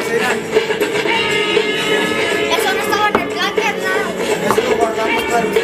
Eso no estaba en el plan, carnal. Eso lo guardamos para el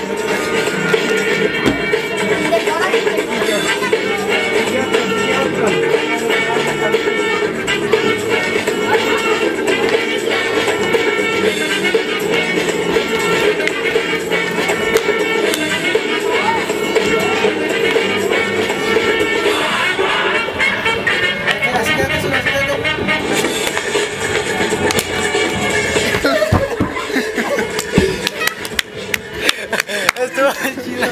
estuvo chido.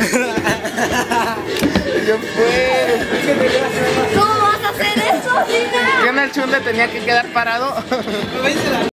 Yo puedo. ¿Cómo vas a hacer eso, Gina? ¿Qué en el chunde tenía que quedar parado?